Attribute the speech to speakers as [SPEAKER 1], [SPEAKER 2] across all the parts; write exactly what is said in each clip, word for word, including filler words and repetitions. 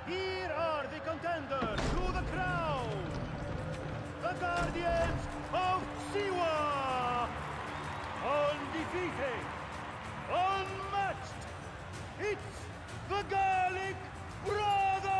[SPEAKER 1] Here are the contenders to the crown! The Guardians of Siwa! Undefeated! Unmatched! It's the Garlic Brothers!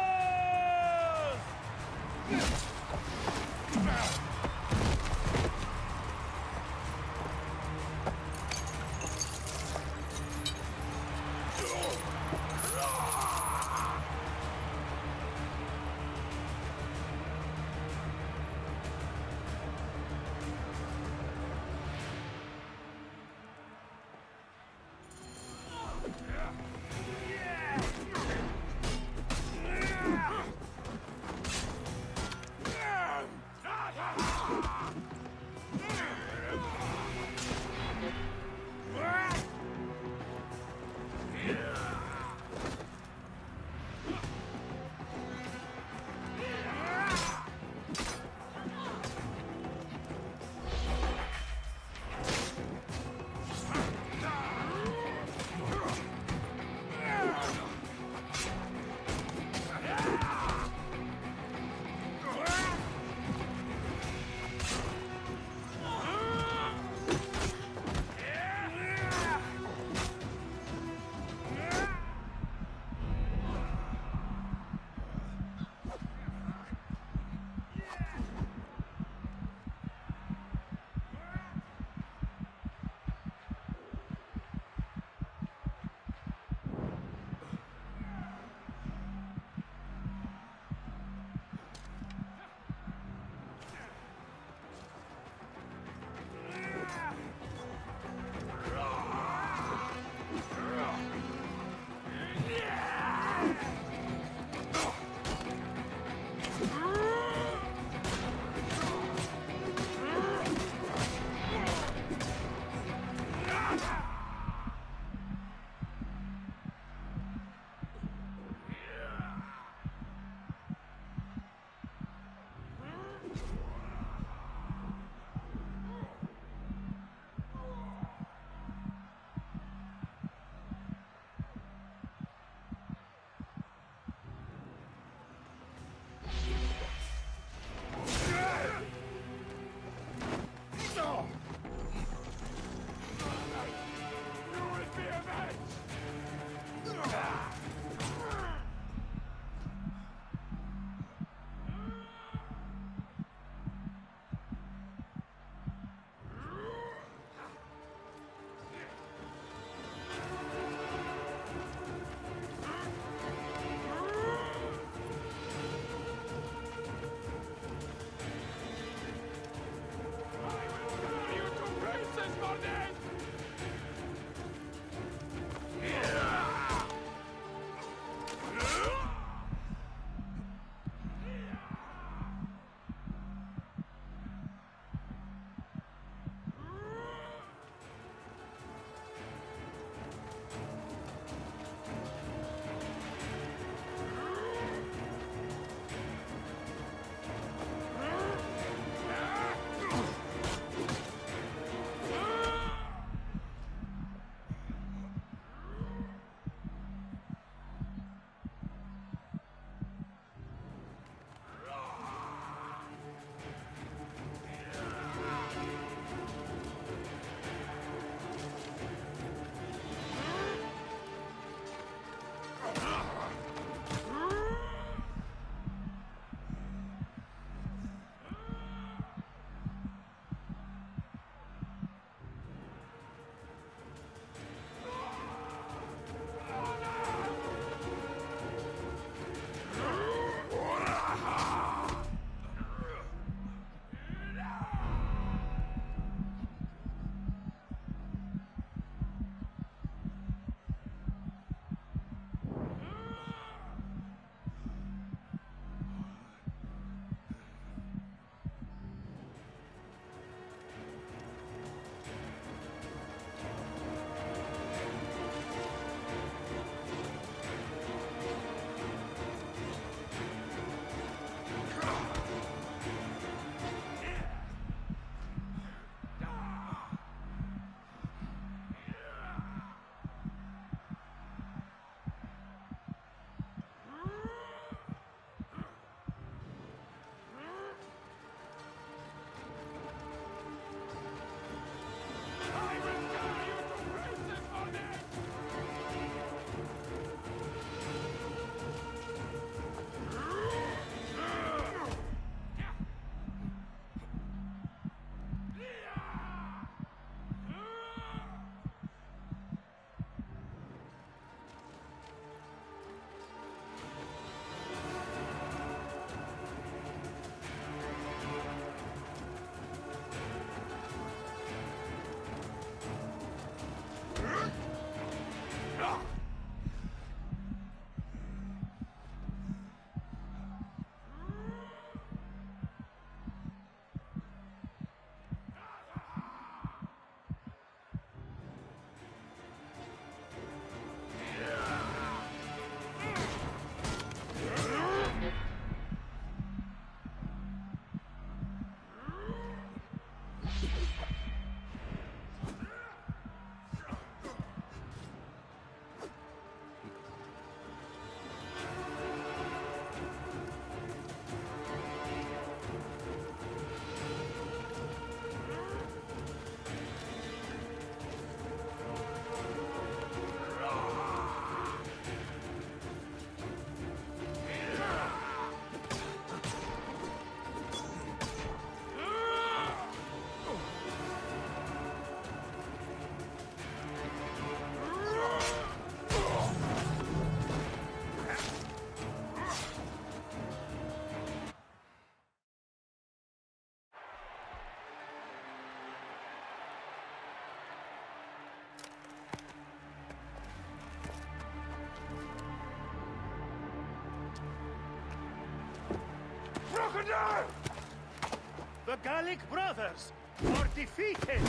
[SPEAKER 2] TheContender!
[SPEAKER 1] The Gallic brothers are defeated!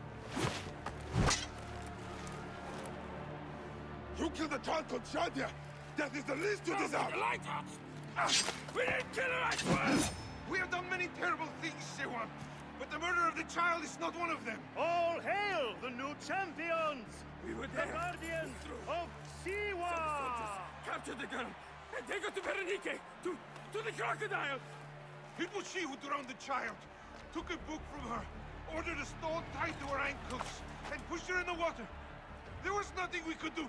[SPEAKER 2] You killed the child Constantia! Death is the least you deserve!
[SPEAKER 3] The lighthouse! Ah, we didn't kill her, I swear!
[SPEAKER 2] We have done many terrible things, Siwan, but the murder of the child is not one of them!
[SPEAKER 1] All hail the new champions!
[SPEAKER 3] We were
[SPEAKER 1] The
[SPEAKER 3] there!
[SPEAKER 1] guardians of Siwa!
[SPEAKER 3] Capture the girl and take her to Berenice, to, to the crocodile!
[SPEAKER 2] It was she who drowned the child, took a book from her, ordered a stone tied to her ankles, and pushed her in the water. There was nothing we could do.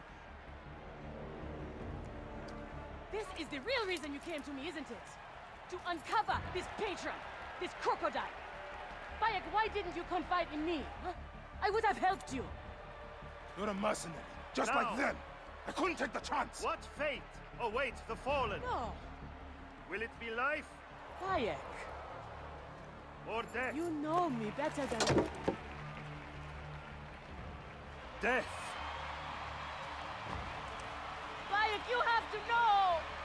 [SPEAKER 4] This is the real reason you came to me, isn't it? To uncover this patron, this crocodile. Bayek, why didn't you confide in me? Huh? I would have helped you.
[SPEAKER 2] You're a mercenary, just
[SPEAKER 1] Now.
[SPEAKER 2] like them. I couldn't take the chance.
[SPEAKER 1] What fate awaits the fallen?
[SPEAKER 4] No,
[SPEAKER 1] Will it be life
[SPEAKER 4] Bayek,
[SPEAKER 1] or death?
[SPEAKER 4] you know me better than...
[SPEAKER 1] Death!
[SPEAKER 4] Bayek, you have to know!